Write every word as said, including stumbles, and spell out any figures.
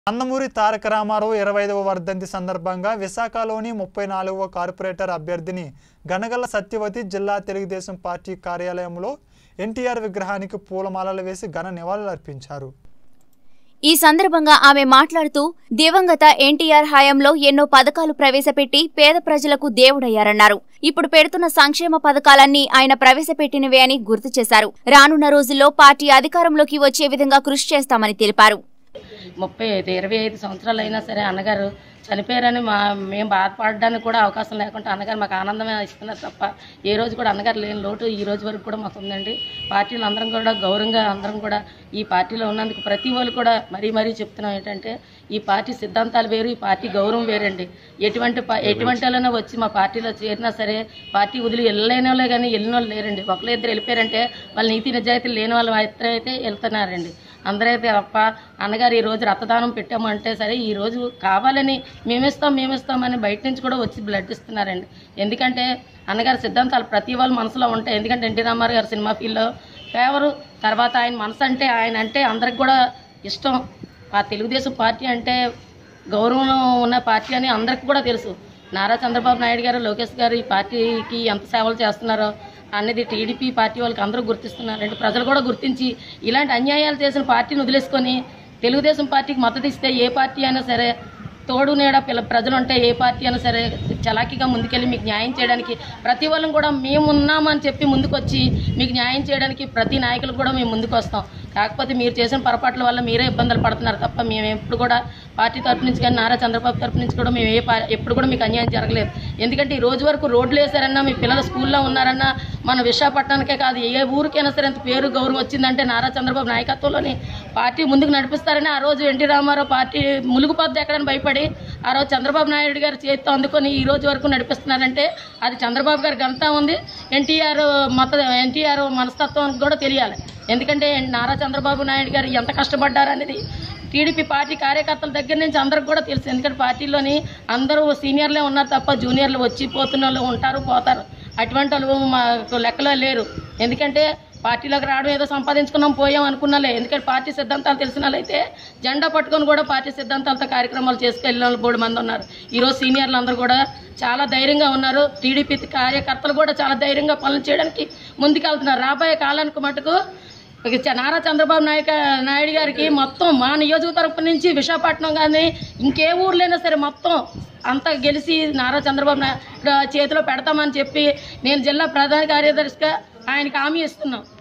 నందమూరి తారక రామారావు ఇరవై ఐదవ వర్ధంతి సందర్భంగా విశాఖలోని ముప్పై నాలుగవ కార్పొరేటర్ అభ్యర్థిని గనగల్ల సత్యవతి జిల్లా తెలుగుదేశం పార్టీ కార్యాలయంలో ఎన్టీఆర్ విగ్రహానికి పూలమాలలు వేసి ఘన నివాళులర్పించారు। ఈ సందర్భంగా ఆమె మాట్లాడుతూ దివంగత ఎన్టీఆర్ హయాంలో ఎన్నో పథకాలు ప్రవేశపెట్టి పేద ప్రజలకు దేవుడయ్యారన్నారు। ఇప్పుడు పెడుతున్న సంక్షేమ పథకాలన్నీ ఆయన ప్రవేశపెట్టినవే అని గుర్తు చేశారు। రానున్న రోజుల్లో పార్టీ అధికారంలోకి వచ్చే విధంగా కృషి చేస్తామని తెలిపారు। ముప్పై ఐదు ఇరవై ఐదు సంవత్సరాలు అయినా సరే అన్నగారు చనిపోయారని మా మేము బాధపడడానికి కూడా అవకాశం లేకుండా అన్నగారు మాకు ఆనందమే ఇస్తున్నారు తప్ప ఏ రోజు కూడా అన్నగారు లేని లోటు ఈ రోజు వరకు కూడా మాకు ఉందండి। పార్టీలు అందరం కూడా గౌరవంగా అందరం కూడా ఈ పార్టీలో ఉన్నందుకు ప్రతి వాళ్ళు కూడా మరీ మరీ చెప్తున్నాం ఏంటంటే ఈ పార్టీ సిద్ధాంతాలు వేరు, ఈ పార్టీ గౌరవం వేరండి। ఎటువంటి ఎటువంటి వాళ్ళైనా వచ్చి మా పార్టీలో చేరినా సరే పార్టీ వదిలి వెళ్ళలేని వాళ్ళే కానీ వెళ్ళిన వాళ్ళు లేరండి। ఒకళ్ళు ఇద్దరు వెళ్ళిపోయారంటే వాళ్ళ నీతి నిజాయితీలు లేని వాళ్ళు మాత్రం అయితే వెళ్తున్నారండి। అందరైతే తప్ప అన్నగారు ఈ రోజు రక్తదానం పెట్టామంటే సరే ఈ రోజు కావాలని మేమిస్తాం మేమిస్తామని బయట నుంచి కూడా వచ్చి బ్లడ్ ఇస్తున్నారండి। ఎందుకంటే అన్నగారి సిద్ధాంతాలు ప్రతి వాళ్ళ మనసులో ఉంటాయి। ఎందుకంటే ఎన్టీ రామారావు గారు సినిమా ఫీల్డ్లో ఫేవరు, తర్వాత ఆయన మనసు అంటే ఆయన అంటే అందరికి కూడా ఇష్టం। ఆ తెలుగుదేశం పార్టీ అంటే గౌరవం ఉన్న పార్టీ అని అందరికి కూడా తెలుసు। నారా చంద్రబాబు నాయుడు గారు, లోకేష్ గారు ఈ పార్టీకి ఎంత సేవలు చేస్తున్నారో అనేది టీడీపీ పార్టీ వాళ్ళకి అందరూ గుర్తిస్తున్నారండి। ప్రజలు కూడా గుర్తించి ఇలాంటి అన్యాయాలు చేసిన పార్టీని వదిలేసుకొని తెలుగుదేశం పార్టీకి మద్దతు ఇస్తే ఏ పార్టీ అయినా సరే తోడు నీడ పిల్ల ప్రజలు ఉంటే ఏ పార్టీ అయినా సరే చలాకీగా ముందుకెళ్ళి మీకు న్యాయం చేయడానికి ప్రతి వాళ్ళం కూడా మేము ఉన్నామని చెప్పి ముందుకొచ్చి మీకు న్యాయం చేయడానికి ప్రతి నాయకులు కూడా మేము ముందుకు వస్తాం। కాకపోతే మీరు చేసిన పొరపాట్ల వల్ల మీరే ఇబ్బందులు పడుతున్నారు తప్ప మేము ఎప్పుడు కూడా పార్టీ తరపు నుంచి కానీ నారా చంద్రబాబు తరపు నుంచి కూడా మేము ఏ ఎప్పుడు కూడా మీకు అన్యాయం జరగలేదు। ఎందుకంటే ఈ రోజు వరకు రోడ్లు వేసారన్నా, మీ పిల్లలు స్కూల్లో ఉన్నారన్నా, మన విశాఖపట్నానికే కాదు ఏ ఊరికైనా సరే ఎంత పేరు గౌరవం వచ్చిందంటే నారా చంద్రబాబు నాయకత్వంలోని పార్టీ ముందుకు నడిపిస్తారని ఆ రోజు ఎన్టీ రామారావు పార్టీ ములుగుపోద్ది ఎక్కడని భయపడి ఆ రోజు చంద్రబాబు నాయుడు గారు చేతితో అందుకొని ఈ రోజు వరకు నడిపిస్తున్నారంటే అది చంద్రబాబు గారి ఘనత ఉంది, ఎన్టీఆర్ మత ఎన్టీఆర్ మనస్తత్వం కూడా తెలియాలి। ఎందుకంటే నారా చంద్రబాబు నాయుడు గారు ఎంత కష్టపడ్డారు అనేది టీడీపీ పార్టీ కార్యకర్తల దగ్గర నుంచి అందరికి కూడా తెలుసు। ఎందుకంటే పార్టీలోని అందరూ సీనియర్లే ఉన్నారు తప్ప జూనియర్లు వచ్చి పోతున్న వాళ్ళు ఉంటారు పోతారు, అటువంటి వాళ్ళు మాకు లెక్కలో లేరు। ఎందుకంటే పార్టీలోకి రావడం ఏదో సంపాదించుకున్నాం పోయాం అనుకున్నాలే। ఎందుకంటే పార్టీ సిద్ధాంతాలు తెలిసిన వాళ్ళైతే జెండా పట్టుకొని కూడా పార్టీ సిద్ధాంతాలతో కార్యక్రమాలు చేసుకెళ్ళిన వాళ్ళు మూడు మంది ఉన్నారు। ఈరోజు సీనియర్లు అందరూ కూడా చాలా ధైర్యంగా ఉన్నారు। టీడీపీ కార్యకర్తలు కూడా చాలా ధైర్యంగా పనులు చేయడానికి ముందుకెళ్తున్నారు। రాబోయే కాలానికి మటుకు నారా చంద్రబాబు నాయక నాయుడు గారికి మొత్తం మా నియోజకవర్గం నుంచి విశాఖపట్నం కానీ ఇంకే ఊర్లైనా సరే మొత్తం అంతా గెలిచి నారా చంద్రబాబు నాయుడు చేతిలో పెడతామని చెప్పి నేను జిల్లా ప్రధాన కార్యదర్శిగా ఆయనకి హామీ ఇస్తున్నాం।